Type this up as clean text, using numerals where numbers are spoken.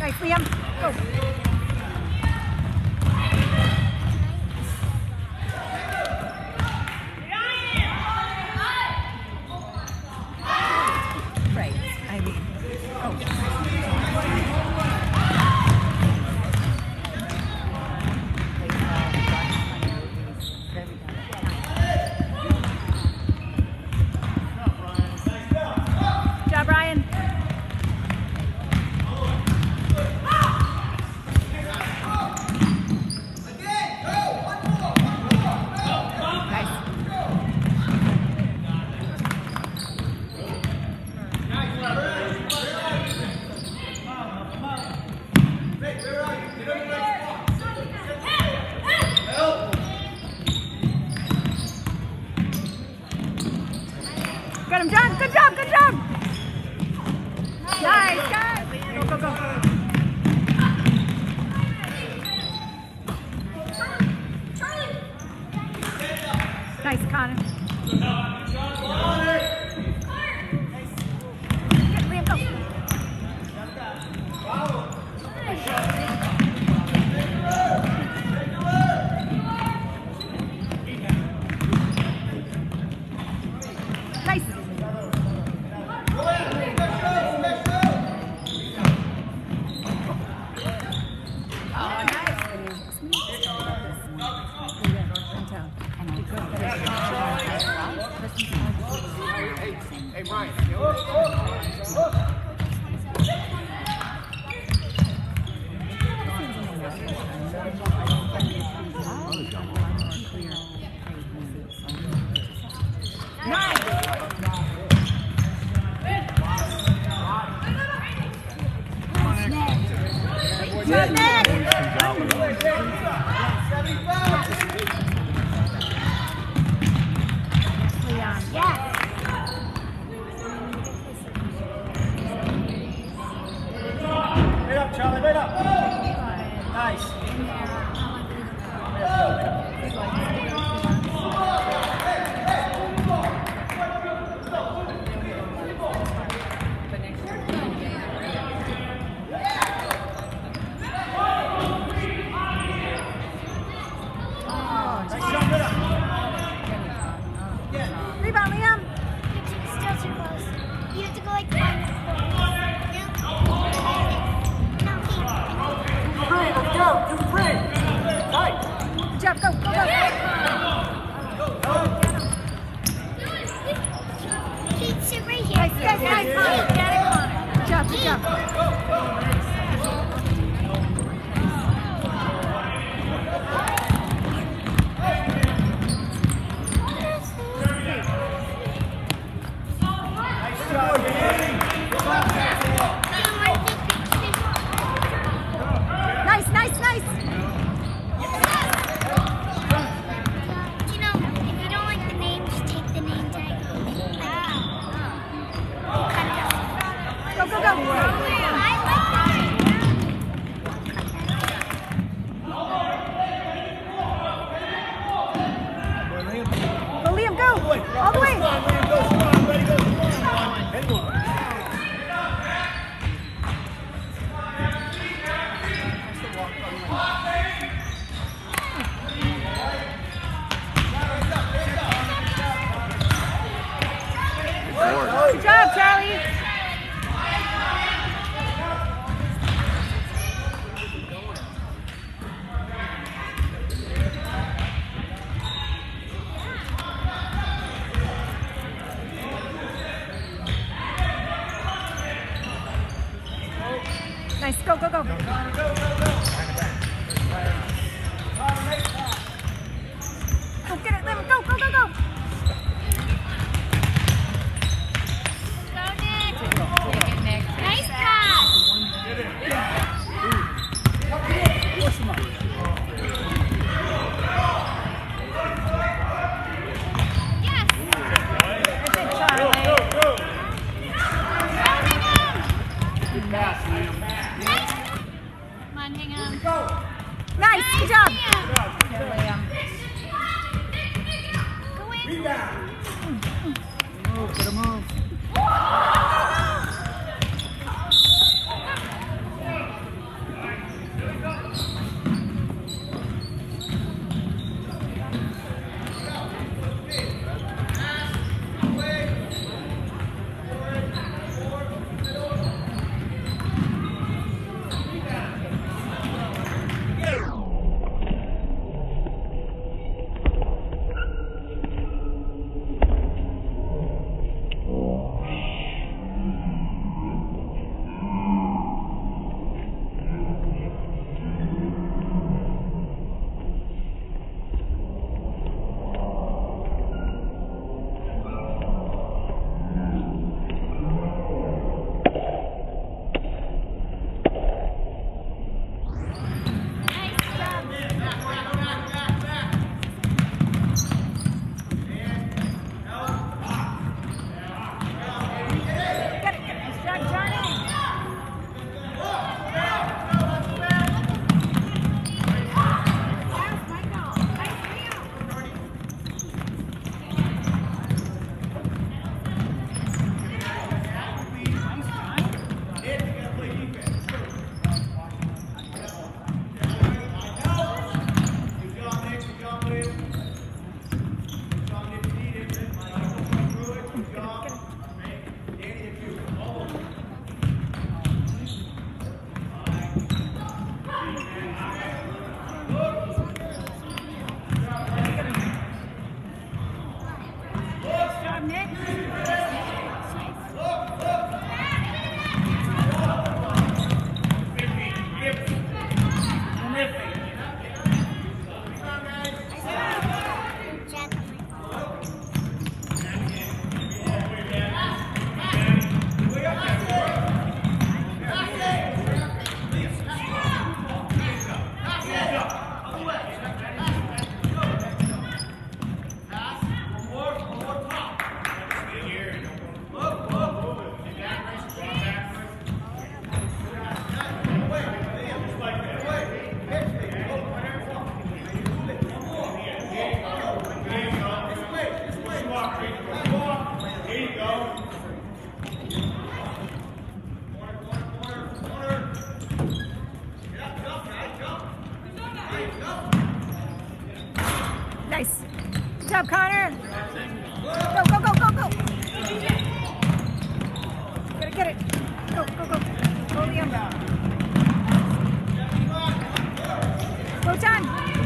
Nice, Liam. Go. Got him, John. Good job, good job. Nice, guys. Go, go, go. Nice, Connor. Get Liam, go. Nice. Hey, Ryan. Charlie, wait up. Nice. Rebound, Liam. Still too close. You have to go like one. Let's go. Do three. Tight. Good job. Go, go, go. Kate, sit right here. Nice, nice, nice. Connor. Get it, Connor. Good job, good job. Nice, nice, nice. You know, if you don't like the name, just take the name tag. Go, go, go. I like that. Go, Liam, go. All the way. Good job, Charlie. Nice, go, go, go. Go get it, Liam. Go, go, go, go. Nice pass. Yes. That's it, Charlie. Good pass, Liam. Come on, hang on. Nice, good job. Liam. Go in. Rebound. Move, get a move. job, Nick. Nice. Good job, Connor. Go, go, go, go, go. Get it. Go, go, go. Go, Liam. Go, John.